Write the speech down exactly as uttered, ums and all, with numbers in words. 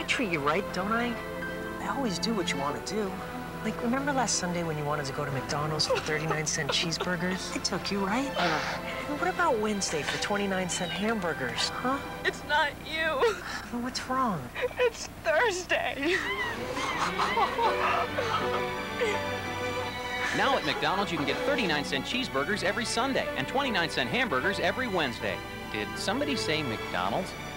I treat you right, don't I? I always do what you want to do. Like, remember last Sunday when you wanted to go to McDonald's for thirty-nine cent cheeseburgers? I took you, right? Uh, and what about Wednesday for twenty-nine cent hamburgers, huh? It's not you. Well, what's wrong? It's Thursday. Now at McDonald's, you can get thirty-nine cent cheeseburgers every Sunday and twenty-nine cent hamburgers every Wednesday. Did somebody say McDonald's?